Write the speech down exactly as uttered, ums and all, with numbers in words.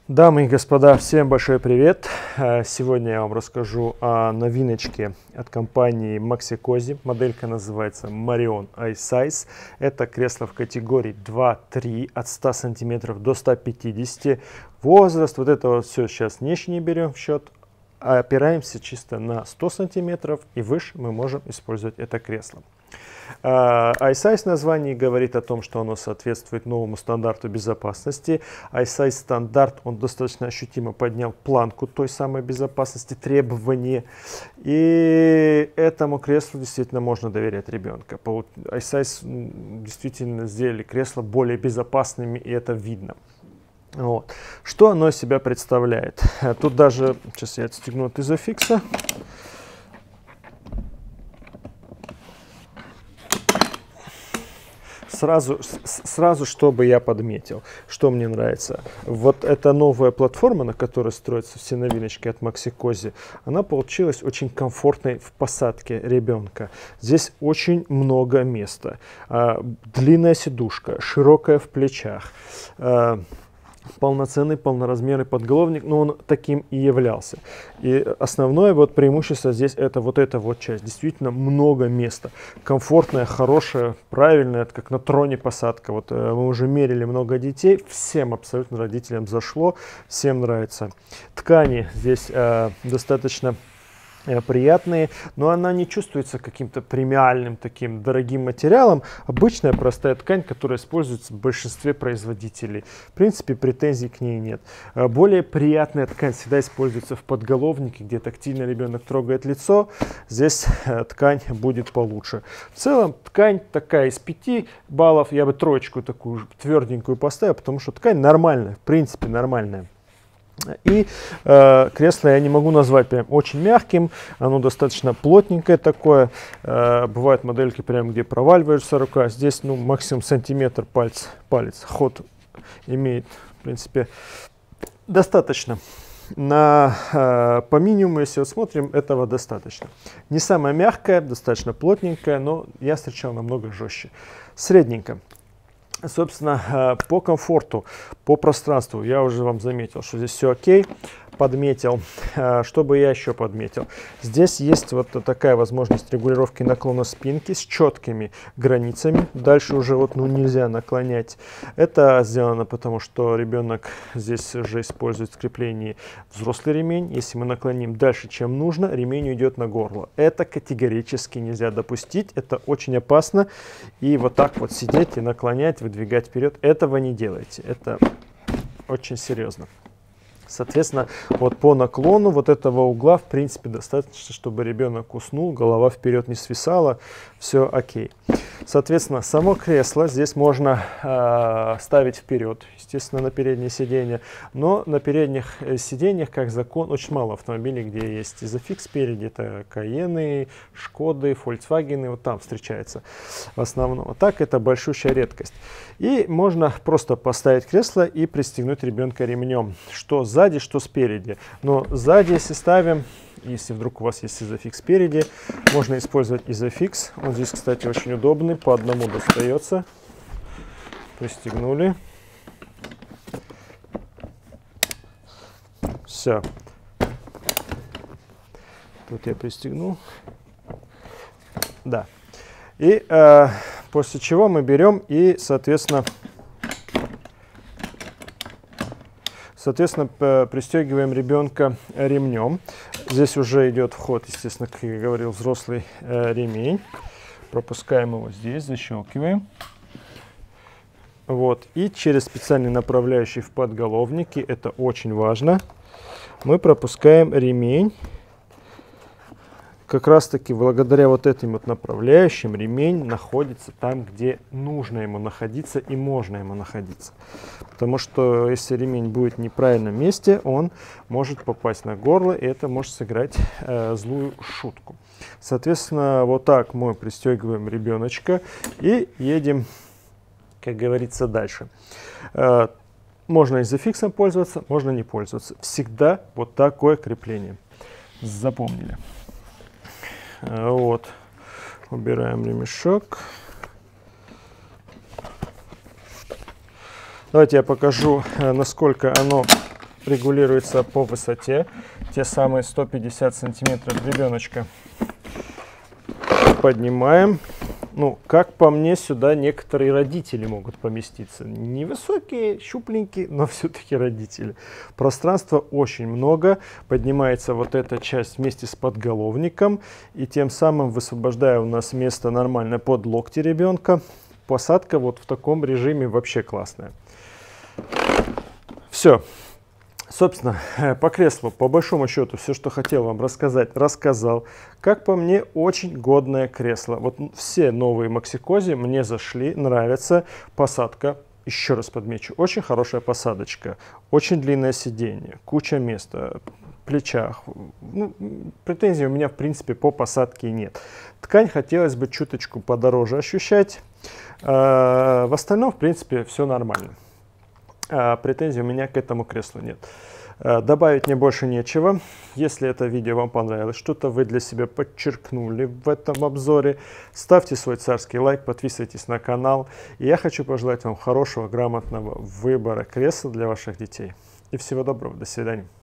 Дамы и господа, всем большой привет! Сегодня я вам расскажу о новиночке от компании Maxi-Cosi. Моделька называется Marion iSize. Это кресло в категории два-три от ста сантиметров до ста пятидесяти. Возраст, вот это вот все сейчас не, не берем в счет. А опираемся чисто на сто сантиметров и выше мы можем использовать это кресло. Uh, iSize название говорит о том, что оно соответствует новому стандарту безопасности. iSize стандарт, он достаточно ощутимо поднял планку той самой безопасности, требования. И этому креслу действительно можно доверять ребенка. iSize действительно сделали кресла более безопасными, и это видно. Вот. Что оно из себя представляет? Тут даже, сейчас я отстегну от изофикса. Сразу, сразу, чтобы я подметил, что мне нравится. Вот эта новая платформа, на которой строятся все новиночки от Maxi-Cosi, она получилась очень комфортной в посадке ребенка. Здесь очень много места. Длинная сидушка, широкая в плечах. Полноценный, полноразмерный подголовник, но он таким и являлся. И основное вот преимущество здесь это вот эта вот часть. Действительно много места. Комфортная, хорошая, правильная, как на троне посадка. Вот мы уже мерили много детей, всем абсолютно родителям зашло, всем нравится. Ткани здесь э, достаточно приятные, но она не чувствуется каким-то премиальным, таким дорогим материалом. Обычная простая ткань, которая используется в большинстве производителей. В принципе, претензий к ней нет. Более приятная ткань всегда используется в подголовнике, где тактильно ребенок трогает лицо. Здесь ткань будет получше. В целом, ткань такая из пяти баллов. Я бы троечку такую тверденькую поставил, потому что ткань нормальная, в принципе, нормальная. И э, кресло я не могу назвать прям очень мягким, оно достаточно плотненькое такое. Э, бывают модельки прям, где проваливается рука. Здесь ну максимум сантиметр палец, палец. Ход имеет, в принципе, достаточно. На, э, по минимуму, если вот смотрим, этого достаточно. Не самая мягкая, достаточно плотненькая, но я встречал намного жестче. Средненько. Собственно, по комфорту, по пространству я уже вам заметил, что здесь все окей. Подметил. Что бы я еще подметил? Здесь есть вот такая возможность регулировки наклона спинки с четкими границами. Дальше уже вот ну, нельзя наклонять. Это сделано потому, что ребенок здесь уже использует в скреплении взрослый ремень. Если мы наклоним дальше, чем нужно, ремень уйдет на горло. Это категорически нельзя допустить. Это очень опасно. И вот так вот сидеть и наклонять, выдвигать вперед, этого не делайте. Это очень серьезно. Соответственно, вот по наклону вот этого угла, в принципе, достаточно, чтобы ребенок уснул, голова вперед не свисала, все окей. Соответственно, само кресло здесь можно э, ставить вперед, естественно, на переднее сиденье, но на передних сиденьях, как закон, очень мало автомобилей, где есть изофикс спереди, это Каены, Шкоды, Фольксвагены, вот там встречается в основном. А так это большущая редкость. И можно просто поставить кресло и пристегнуть ребенка ремнем, что сзади, что спереди. Но сзади, если ставим, если вдруг у вас есть изофикс спереди, можно использовать изофикс. Он здесь, кстати, очень удобный, по одному достается. Пристегнули. Все. Тут я пристегнул. Да. И э, после чего мы берем и, соответственно, Соответственно, пристегиваем ребенка ремнем. Здесь уже идет вход, естественно, как я говорил, взрослый э, ремень. Пропускаем его здесь, защелкиваем. Вот. И через специальный направляющий в подголовнике, это очень важно, мы пропускаем ремень. Как раз таки благодаря вот этим вот направляющим ремень находится там, где нужно ему находиться и можно ему находиться. Потому что если ремень будет в неправильном месте, он может попасть на горло, и это может сыграть э, злую шутку. Соответственно, вот так мы пристегиваем ребеночка и едем, как говорится, дальше. Э, можно изофиксом пользоваться, можно не пользоваться. Всегда вот такое крепление. Запомнили. Вот, убираем ремешок. Давайте я покажу, насколько оно регулируется по высоте. Те самые сто пятьдесят сантиметров ребеночка поднимаем. Ну, как по мне, сюда некоторые родители могут поместиться. Невысокие, щупленькие, но все-таки родители. Пространства очень много. Поднимается вот эта часть вместе с подголовником. И тем самым высвобождая у нас место нормально под локти ребенка. Посадка вот в таком режиме вообще классная. Все. Собственно, по креслу, по большому счету, все, что хотел вам рассказать, рассказал. Как по мне, очень годное кресло. Вот все новые Maxi-Cosi мне зашли, нравятся. Посадка, еще раз подмечу, очень хорошая посадочка. Очень длинное сиденье, куча места, в плечах. Ну, претензий у меня, в принципе, по посадке нет. Ткань хотелось бы чуточку подороже ощущать. А в остальном, в принципе, все нормально. Претензий у меня к этому креслу нет. Добавить мне больше нечего. Если это видео вам понравилось, что-то вы для себя подчеркнули в этом обзоре, ставьте свой царский лайк, подписывайтесь на канал. И я хочу пожелать вам хорошего, грамотного выбора кресла для ваших детей. И всего доброго. До свидания.